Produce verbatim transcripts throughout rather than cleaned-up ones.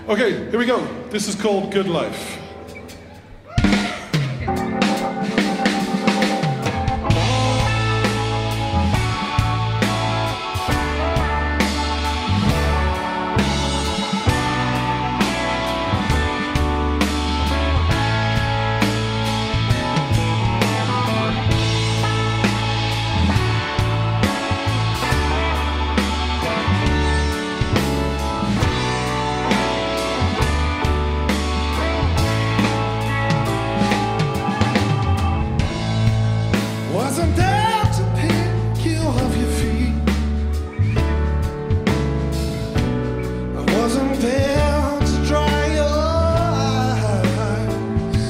Okay, here we go. This is called Good Life. Wasn't there to pick you off your feet. I wasn't there to dry your eyes.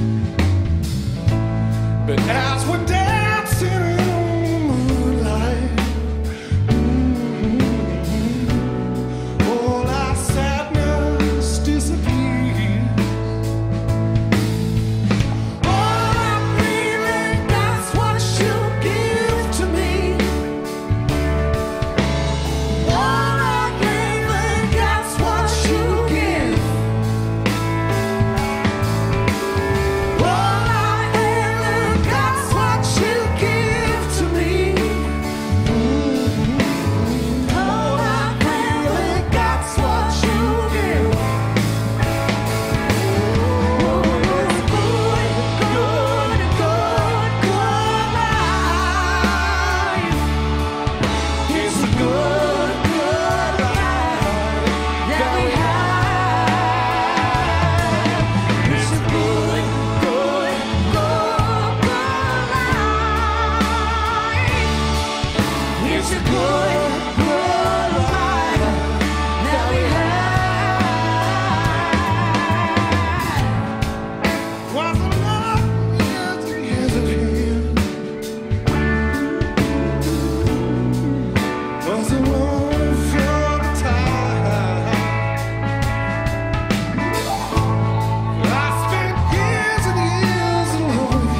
But as we're dancing in the moonlight, mm-hmm, all our sadness disappears.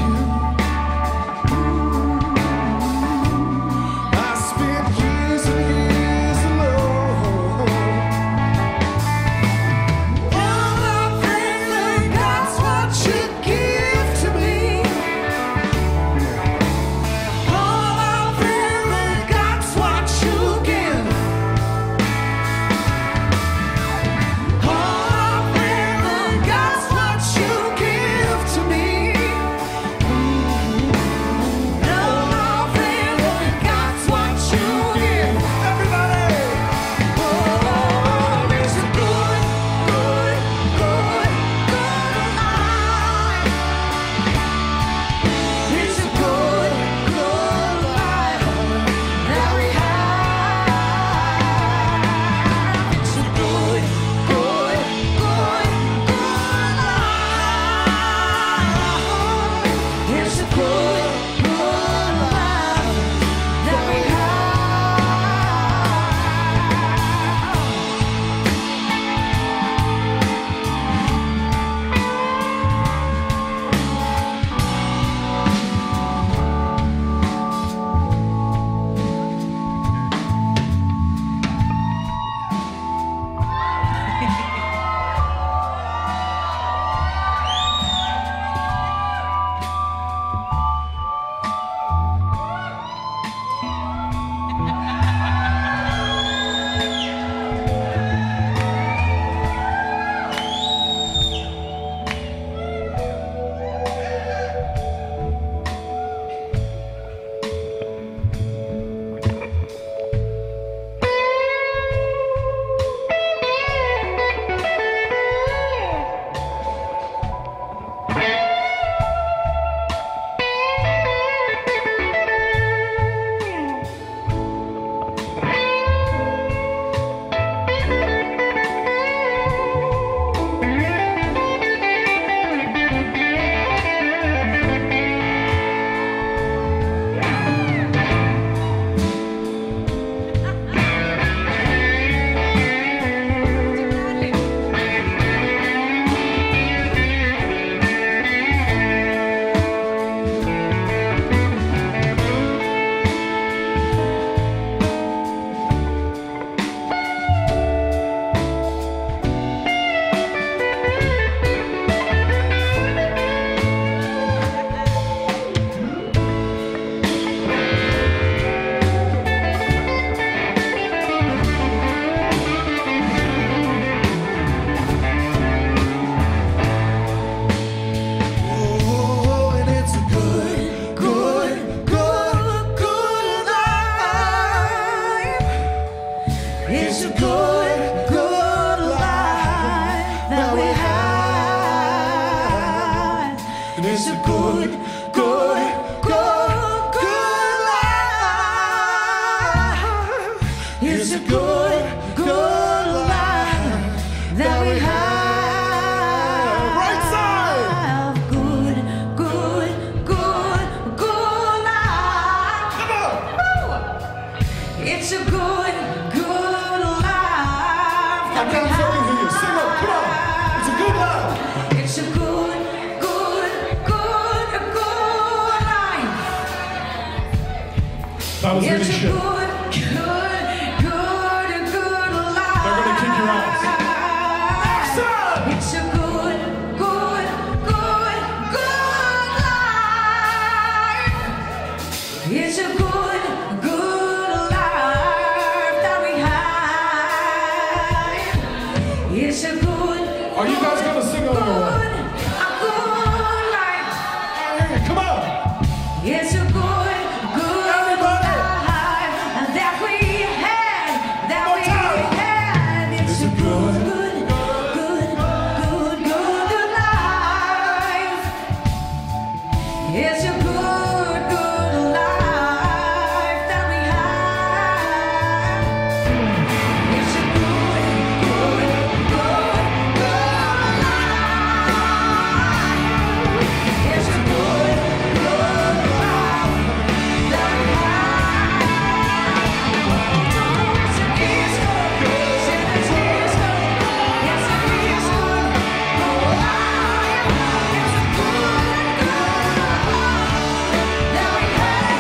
I spent years and years It's a good, good life that we have. And it's a good, good, good, good life. It's a good, good life that we have. Right side. Good, good, good, good life. Come on. It's a good, good life. I can't tell you who you sing up. Come on. It's a good life. It's a good, good, good, good life. That was really It's a shit. good, good, good, good life. They're gonna kick your ass. It's a good, good, good, good life. It's a good, good life that we have. It's a good. Are you guys gonna sing along or what? Good, a good life. Come on. It's a good, good Everybody. life that we had, that One we time. had. It's a good, good, good, good, good life. It's a good, good life that we have. It's a good, good, good, good life. It's a good, good life that we have. It's a kiss, it's a kiss, it's a kiss, good life. It's a good, good life that we have.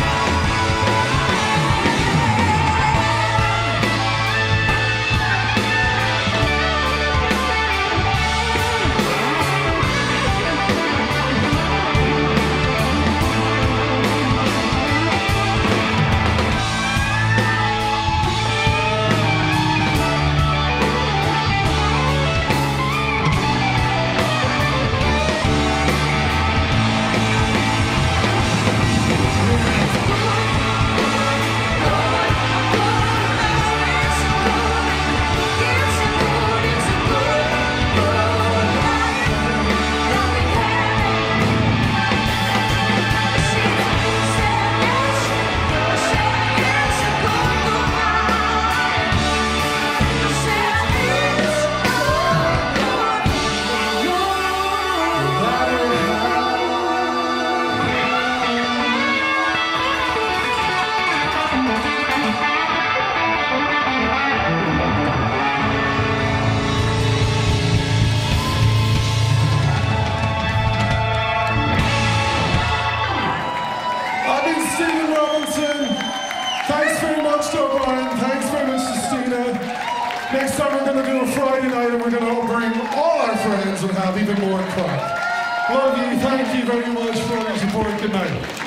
I've been Stephen Robinson. Thanks very much to O'Brien. Thanks very much to Stina. Next time we're going to do a Friday night and we're going to bring all our friends and have even more crack. Love you. Thank you very much for all your support. Good night.